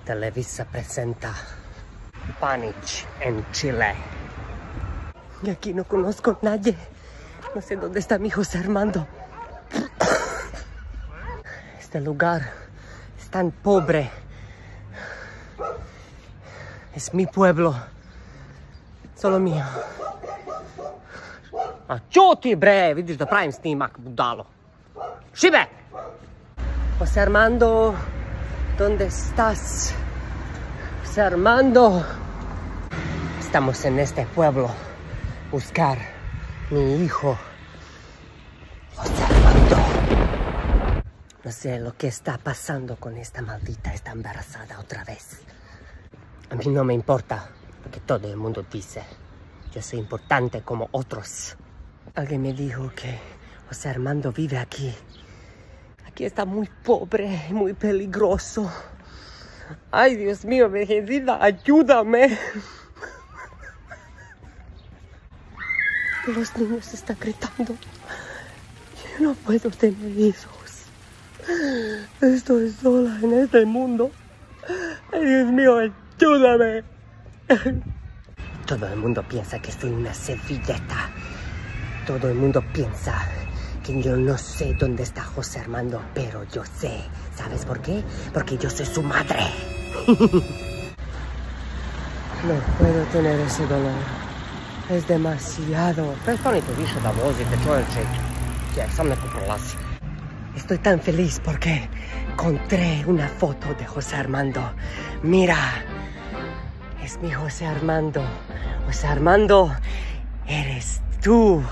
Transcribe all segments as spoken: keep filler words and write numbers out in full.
Televisa presenta Panic en Chile. Y aquí no conozco a nadie. No sé dónde está mi José Armando. Este lugar es tan pobre. Es mi pueblo. Solo mío. A čuti bre, vidiš da pravim snimak, budalo. Šibe! José Armando, ¿dónde estás? José Armando. Estamos en este pueblo. Buscar mi hijo. José Armando. No sé lo que está pasando con esta maldita. Está embarazada otra vez. A mí no me importa, porque todo el mundo dice, yo soy importante como otros. Alguien me dijo que José Armando vive aquí. Aquí está muy pobre, muy peligroso. Ay, Dios mío, Virgencita, ayúdame. Los niños están gritando. Yo no puedo tener hijos. Estoy sola en este mundo. Ay, Dios mío, ayúdame. Todo el mundo piensa que soy una servilleta. Todo el mundo piensa que yo no sé dónde está José Armando, pero yo sé. ¿Sabes por qué? Porque yo soy su madre. No puedo tener ese dolor. Es demasiado. Prestanite više da vozite, čovječe. Ja sam neko prolazi. Estoy tan feliz porque encontré una foto de José Armando. Mira, es mi José Armando. José Armando, eres tú.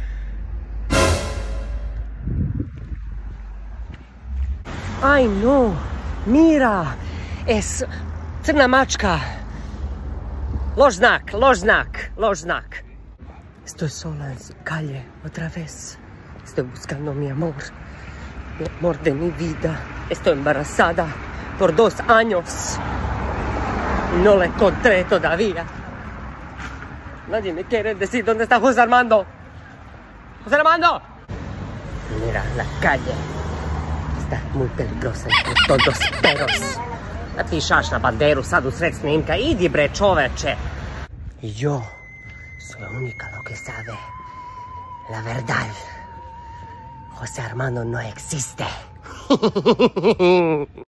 Ay, no, mira, es crna mačka. Loš znak, loš znak, loš znak. Estoy sola en su calle otra vez. Estoy buscando mi amor, mi amor de mi vida. Estoy embarazada por dos años. No la encontré todavía. Nadie me quiere decir dónde está José Armando. ¡José Armando! Mira, la calle está muy peligrosa entre todos peros. Da ti šaš na banderu sad u sred snimka. Idi bre, čoveče. Y yo soy la única lo que sabe la verdad. José Armando no existe.